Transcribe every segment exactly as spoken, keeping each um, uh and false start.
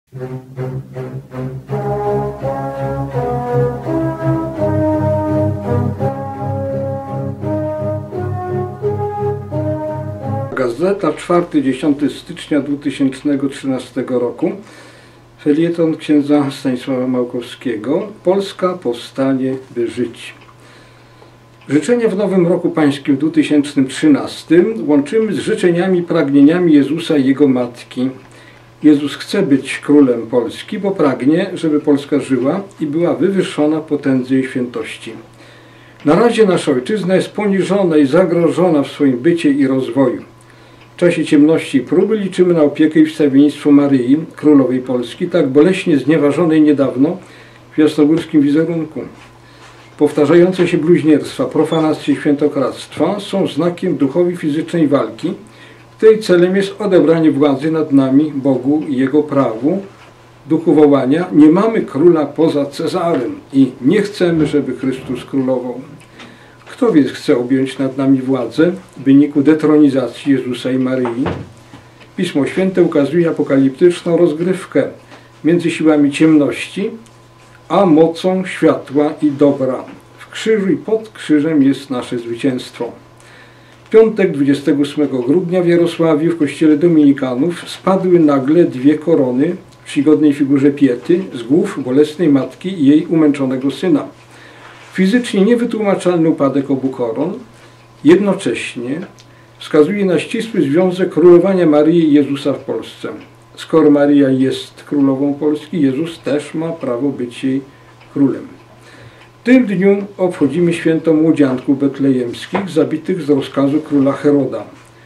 Gazeta, czwartego do dziesiątego stycznia dwa tysiące trzynastego roku. Felieton księdza Stanisława Małkowskiego. Polska powstanie, by żyć. Życzenia w nowym roku pańskim dwa tysiące trzynastym łączymy z życzeniami i pragnieniami Jezusa i Jego Matki. Jezus chce być królem Polski, bo pragnie, żeby Polska żyła i była wywyższona potędze i świętości. Na razie nasza ojczyzna jest poniżona i zagrożona w swoim bycie i rozwoju. W czasie ciemności i próby liczymy na opiekę i wstawiennictwo Maryi, Królowej Polski, tak boleśnie znieważonej niedawno w jasnogórskim wizerunku. Powtarzające się bluźnierstwa, profanacje świętokradztwa są znakiem duchowej fizycznej walki, której celem jest odebranie władzy nad nami, Bogu i Jego prawu. Duchu wołania: nie mamy króla poza Cezarem i nie chcemy, żeby Chrystus królował. Kto więc chce objąć nad nami władzę w wyniku detronizacji Jezusa i Maryi? Pismo Święte ukazuje apokaliptyczną rozgrywkę między siłami ciemności a mocą światła i dobra. W krzyżu i pod krzyżem jest nasze zwycięstwo. W piątek dwudziestego ósmego grudnia w Jarosławiu w kościele dominikanów spadły nagle dwie korony w czcigodnej figurze Piety z głów bolesnej matki i jej umęczonego syna. Fizycznie niewytłumaczalny upadek obu koron jednocześnie wskazuje na ścisły związek królowania Maryi i Jezusa w Polsce. Skoro Maryja jest królową Polski, Jezus też ma prawo być jej królem. W tym dniu obchodzimy święto młodzianków betlejemskich zabitych z rozkazu króla Heroda.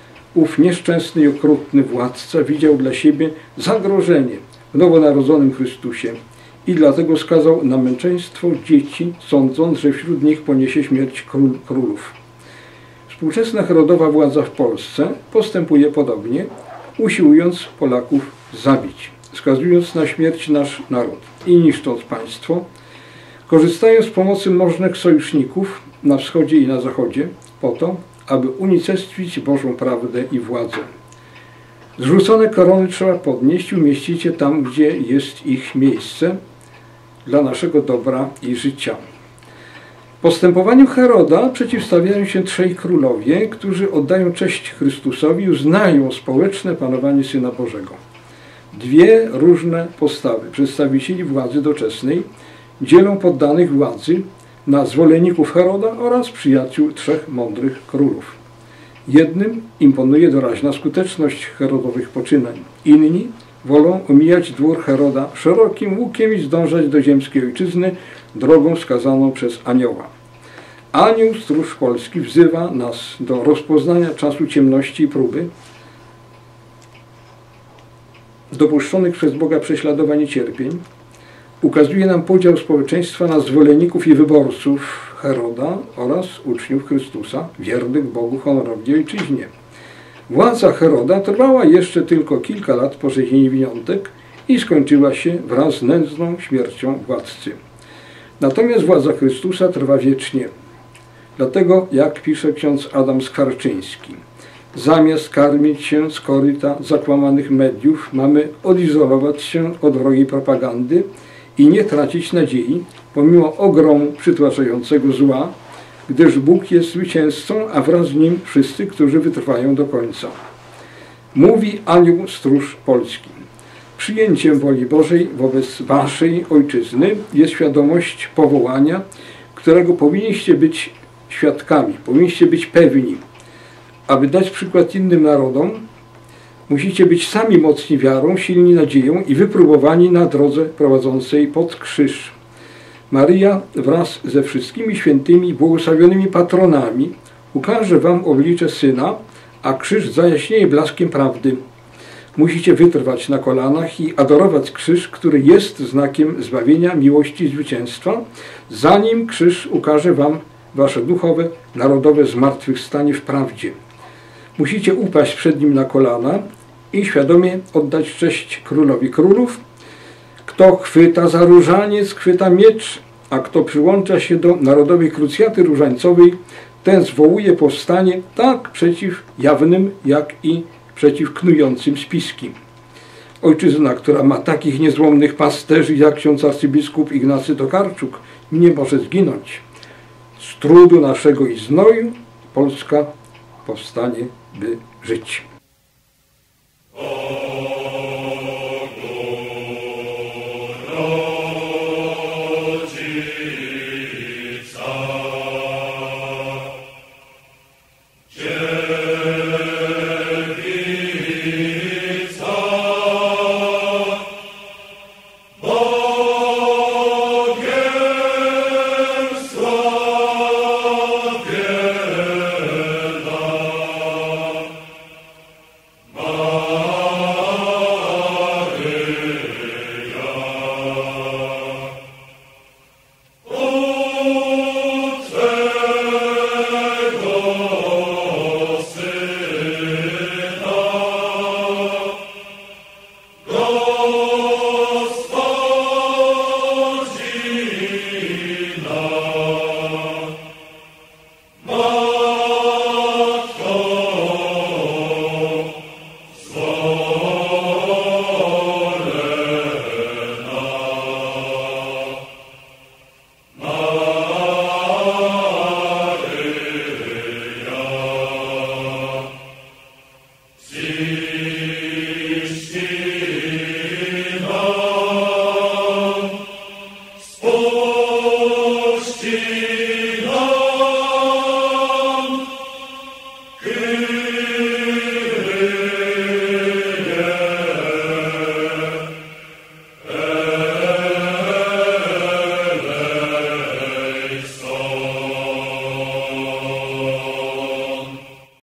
Ów nieszczęsny i okrutny władca widział dla siebie zagrożenie w nowonarodzonym Chrystusie i dlatego skazał na męczeństwo dzieci, sądząc, że wśród nich poniesie śmierć król królów. Współczesna Herodowa władza w Polsce postępuje podobnie, usiłując Polaków zabić, skazując na śmierć nasz naród i niszcząc państwo, korzystając z pomocy możnych sojuszników na wschodzie i na zachodzie, po to, aby unicestwić Bożą prawdę i władzę. Zrzucone korony trzeba podnieść i umieścić je tam, gdzie jest ich miejsce dla naszego dobra i życia. Postępowaniu Heroda przeciwstawiają się trzej królowie, którzy oddają cześć Chrystusowi i uznają społeczne panowanie Syna Bożego. Dwie różne postawy przedstawicieli władzy doczesnej dzielą poddanych władzy na zwolenników Heroda oraz przyjaciół trzech mądrych królów. Jednym imponuje doraźna skuteczność Herodowych poczynań. Inni wolą omijać dwór Heroda szerokim łukiem i zdążać do ziemskiej ojczyzny drogą wskazaną przez anioła. Anioł stróż Polski wzywa nas do rozpoznania czasu ciemności i próby, dopuszczonych przez Boga prześladowań i cierpień. Ukazuje nam podział społeczeństwa na zwolenników i wyborców Heroda oraz uczniów Chrystusa, wiernych Bogu, honorowi i ojczyźnie. Władza Heroda trwała jeszcze tylko kilka lat po rzezi niewiniątek i skończyła się wraz z nędzną śmiercią władcy. Natomiast władza Chrystusa trwa wiecznie. Dlatego, jak pisze ksiądz Adam Skwarczyński, zamiast karmić się z koryta zakłamanych mediów, mamy odizolować się od wrogiej propagandy i nie tracić nadziei, pomimo ogromu przytłaczającego zła, gdyż Bóg jest zwycięzcą, a wraz z Nim wszyscy, którzy wytrwają do końca. Mówi anioł stróż Polski. Przyjęciem woli Bożej wobec waszej ojczyzny jest świadomość powołania, którego powinniście być świadkami, powinniście być pewni. Aby dać przykład innym narodom, musicie być sami mocni wiarą, silni nadzieją i wypróbowani na drodze prowadzącej pod krzyż. Maryja wraz ze wszystkimi świętymi i błogosławionymi patronami ukaże wam oblicze Syna, a krzyż zajaśnieje blaskiem prawdy. Musicie wytrwać na kolanach i adorować krzyż, który jest znakiem zbawienia, miłości i zwycięstwa, zanim krzyż ukaże wam wasze duchowe, narodowe zmartwychwstanie w prawdzie. Musicie upaść przed Nim na kolana i świadomie oddać cześć Królowi Królów. Kto chwyta za różaniec, chwyta miecz, a kto przyłącza się do narodowej krucjaty różańcowej, ten zwołuje powstanie tak przeciw jawnym, jak i przeciw knującym spiski. Ojczyzna, która ma takich niezłomnych pasterzy jak ksiądz arcybiskup Ignacy Tokarczuk, nie może zginąć. Z trudu naszego i znoju Polska powstanie, by żyć.